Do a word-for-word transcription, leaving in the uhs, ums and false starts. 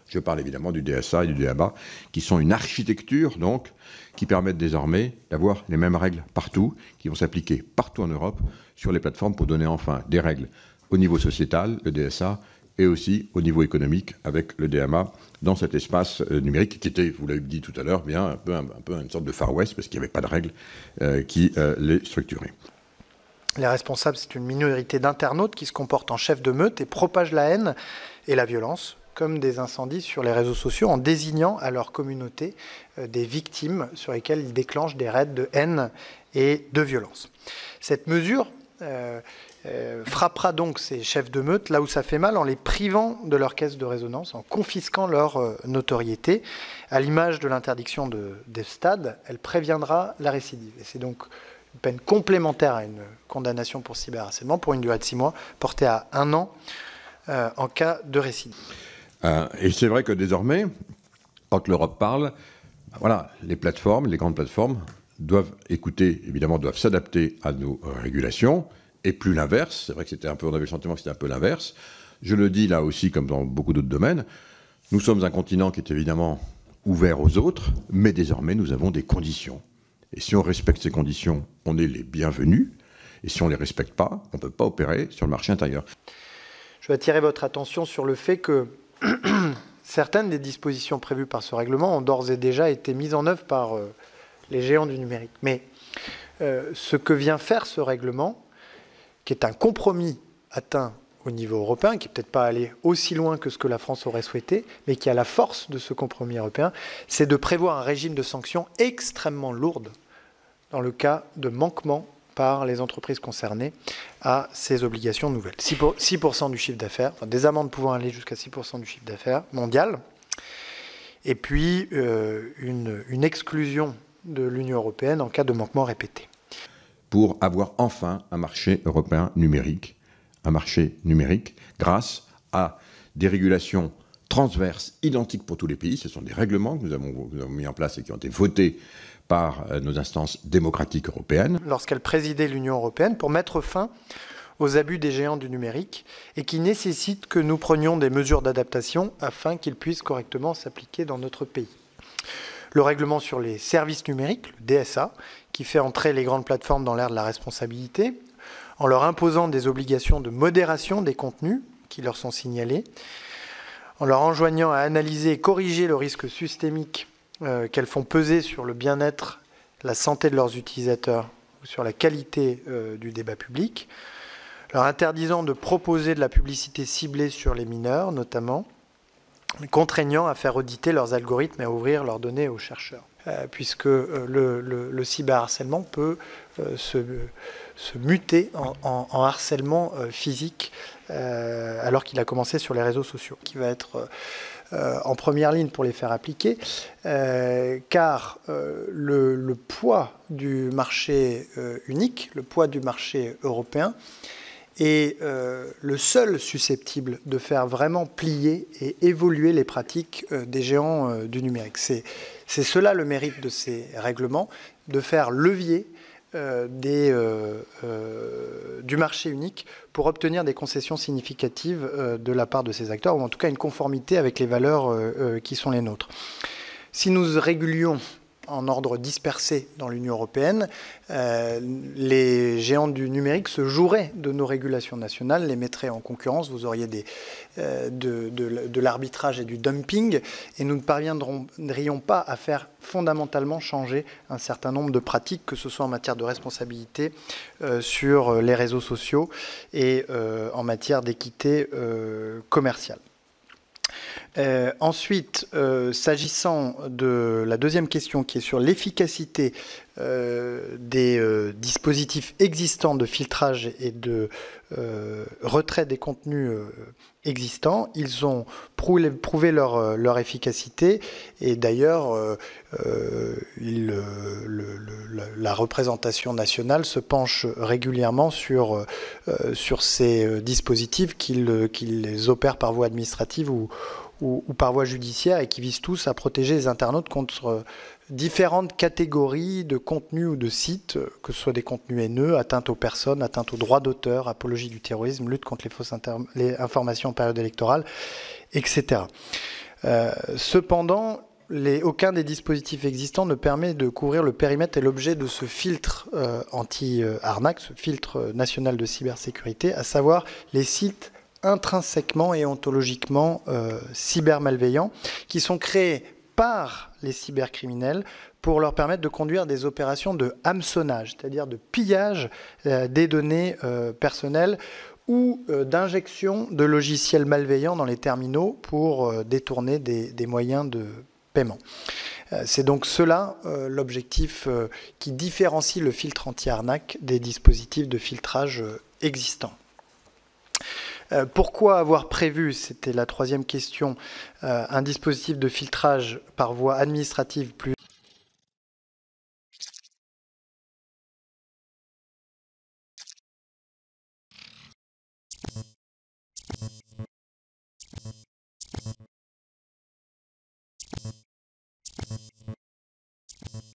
Je parle évidemment du D S A et du D A B A, qui sont une architecture, donc, qui permettent désormais d'avoir les mêmes règles partout, qui vont s'appliquer partout en Europe sur les plateformes pour donner enfin des règles au niveau sociétal, le D S A, et aussi au niveau économique avec le D M A dans cet espace euh, numérique qui était, vous l'avez dit tout à l'heure, bien un peu, un, un peu une sorte de Far West parce qu'il n'y avait pas de règles euh, qui euh, les structuraient. Les responsables, c'est une minorité d'internautes qui se comportent en chefs de meute et propagent la haine et la violence, comme des incendies sur les réseaux sociaux, en désignant à leur communauté euh, des victimes sur lesquelles ils déclenchent des raids de haine et de violence. Cette mesure euh, euh, frappera donc ces chefs de meute là où ça fait mal, en les privant de leur caisse de résonance, en confisquant leur euh, notoriété. À l'image de l'interdiction de, des stades, elle préviendra la récidive. Et c'est donc une peine complémentaire à une condamnation pour cyberharcèlement pour une durée de six mois, portée à un an euh, en cas de récidive. Euh, et c'est vrai que désormais, quand l'Europe parle, voilà, les plateformes, les grandes plateformes doivent écouter, évidemment, doivent s'adapter à nos euh, régulations, et plus l'inverse. C'est vrai que c'était un peu, on avait le sentiment que c'était un peu l'inverse. Je le dis là aussi, comme dans beaucoup d'autres domaines, nous sommes un continent qui est évidemment ouvert aux autres, mais désormais nous avons des conditions. Et si on respecte ces conditions, on est les bienvenus, et si on ne les respecte pas, on ne peut pas opérer sur le marché intérieur. Je veux attirer votre attention sur le fait que certaines des dispositions prévues par ce règlement ont d'ores et déjà été mises en œuvre par euh, les géants du numérique. Mais euh, ce que vient faire ce règlement, qui est un compromis atteint au niveau européen, qui n'est peut-être pas allé aussi loin que ce que la France aurait souhaité, mais qui a la force de ce compromis européen, c'est de prévoir un régime de sanctions extrêmement lourdes dans le cas de manquement par les entreprises concernées à ces obligations nouvelles. six pour cent du chiffre d'affaires, enfin, des amendes pouvant aller jusqu'à six pour cent du chiffre d'affaires mondial, et puis euh, une, une exclusion de l'Union européenne en cas de manquement répété. Pour avoir enfin un marché européen numérique, un marché numérique grâce à des régulations transverses, identiques pour tous les pays. Ce sont des règlements que nous avons, nous avons mis en place et qui ont été votés par euh, nos instances démocratiques européennes. Lorsqu'elle présidait l'Union européenne, pour mettre fin aux abus des géants du numérique et qui nécessitent que nous prenions des mesures d'adaptation afin qu'ils puissent correctement s'appliquer dans notre pays. Le règlement sur les services numériques, le D S A, qui fait entrer les grandes plateformes dans l'ère de la responsabilité, en leur imposant des obligations de modération des contenus qui leur sont signalés, en leur enjoignant à analyser et corriger le risque systémique euh, qu'elles font peser sur le bien-être, la santé de leurs utilisateurs ou sur la qualité euh, du débat public, leur interdisant de proposer de la publicité ciblée sur les mineurs, notamment, contraignant à faire auditer leurs algorithmes et à ouvrir leurs données aux chercheurs. Euh, puisque euh, le, le, le cyberharcèlement peut euh, se, se muter en, en, en harcèlement euh, physique euh, alors qu'il a commencé sur les réseaux sociaux, qui va être euh, en première ligne pour les faire appliquer, euh, car euh, le, le poids du marché euh, unique, le poids du marché européen, est euh, le seul susceptible de faire vraiment plier et évoluer les pratiques euh, des géants euh, du numérique. C'est, c'est cela le mérite de ces règlements, de faire levier euh, des, euh, euh, du marché unique pour obtenir des concessions significatives euh, de la part de ces acteurs, ou en tout cas une conformité avec les valeurs euh, euh, qui sont les nôtres. Si nous régulions en ordre dispersé dans l'Union européenne, euh, les géants du numérique se joueraient de nos régulations nationales, les mettraient en concurrence, vous auriez des, euh, de, de, de l'arbitrage et du dumping, et nous ne parviendrions pas à faire fondamentalement changer un certain nombre de pratiques, que ce soit en matière de responsabilité euh, sur les réseaux sociaux et euh, en matière d'équité euh, commerciale. Euh, ensuite, euh, s'agissant de la deuxième question qui est sur l'efficacité euh, des euh, dispositifs existants de filtrage et de euh, retrait des contenus euh, existants, ils ont prouvé, prouvé leur, leur efficacité et d'ailleurs euh, euh, il, le, le, la représentation nationale se penche régulièrement sur, euh, sur ces dispositifs qu'ils qu'ils les opèrent par voie administrative ou Ou, ou par voie judiciaire et qui visent tous à protéger les internautes contre différentes catégories de contenus ou de sites, que ce soit des contenus haineux, atteinte aux personnes, atteinte aux droits d'auteur, apologie du terrorisme, lutte contre les fausses les informations en période électorale, et cetera. Euh, cependant, les, aucun des dispositifs existants ne permet de couvrir le périmètre et l'objet de ce filtre euh, anti-arnaque, ce filtre national de cybersécurité, à savoir les sites intrinsèquement et ontologiquement euh, cybermalveillants, qui sont créés par les cybercriminels pour leur permettre de conduire des opérations de hameçonnage, c'est-à-dire de pillage euh, des données euh, personnelles ou euh, d'injection de logiciels malveillants dans les terminaux pour euh, détourner des, des moyens de paiement. Euh, c'est donc cela euh, l'objectif euh, qui différencie le filtre anti-arnaque des dispositifs de filtrage euh, existants. Euh, pourquoi avoir prévu, c'était la troisième question, euh, un dispositif de filtrage par voie administrative plus